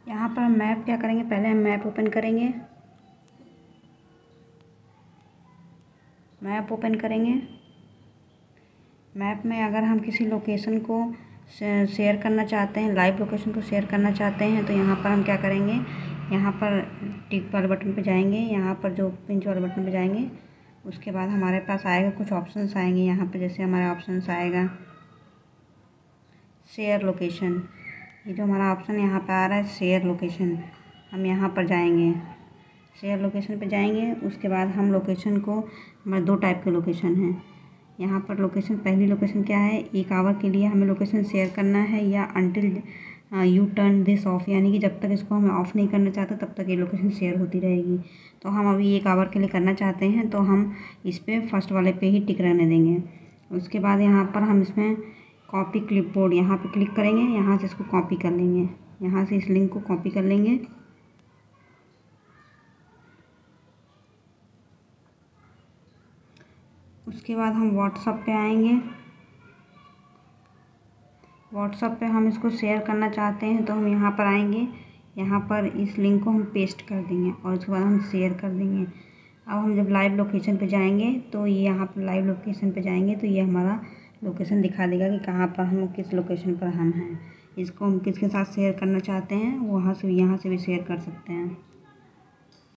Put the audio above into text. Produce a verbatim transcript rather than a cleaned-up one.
यहाँ पर हम मैप क्या करेंगे, पहले हम मैप ओपन करेंगे। मैप ओपन करेंगे। मैप में अगर हम किसी लोकेशन को शेयर करना चाहते हैं, लाइव लोकेशन को शेयर करना चाहते हैं, तो यहाँ पर हम क्या करेंगे, यहाँ पर टिक वाले बटन पे जाएंगे। यहाँ पर जो पिंच वाले बटन पे जाएंगे, उसके बाद हमारे पास आएगा कुछ ऑप्शंस आएंगे। यहाँ पर जैसे हमारे ऑप्शंस आएगा शेयर लोकेशन। ये जो हमारा ऑप्शन यहाँ पर आ रहा है शेयर लोकेशन, हम यहाँ पर जाएंगे। शेयर लोकेशन पे जाएंगे। उसके बाद हम लोकेशन को, हमारे दो टाइप के लोकेशन हैं यहाँ पर। लोकेशन, पहली लोकेशन क्या है, एक आवर के लिए हमें लोकेशन शेयर करना है, या until you turn this off, यानी कि जब तक इसको हमें ऑफ़ नहीं करना चाहते तब तक ये लोकेशन शेयर होती रहेगी। तो हम अभी एक आवर के लिए करना चाहते हैं, तो हम इस पर फर्स्ट वाले पे ही टिक रहने देंगे। उसके बाद यहाँ पर हम इसमें कॉपी क्लिपबोर्ड, यहाँ पर क्लिक करेंगे। यहाँ से इसको कॉपी कर लेंगे, यहाँ से इस लिंक को कॉपी कर लेंगे। उसके बाद हम व्हाट्सएप पे आएंगे। व्हाट्सएप पे हम इसको शेयर करना चाहते हैं, तो हम यहाँ पर आएंगे। यहाँ पर इस लिंक को हम पेस्ट कर देंगे और उसके बाद हम शेयर कर देंगे। अब हम जब लाइव लोकेशन पे जाएंगे, तो ये यहाँ पर लाइव लोकेशन पे जाएंगे तो ये हमारा लोकेशन दिखा देगा कि कहाँ पर हम, किस लोकेशन पर हम हैं। इसको हम किसके साथ शेयर करना चाहते हैं, वहाँ से यहाँ से भी शेयर कर सकते हैं।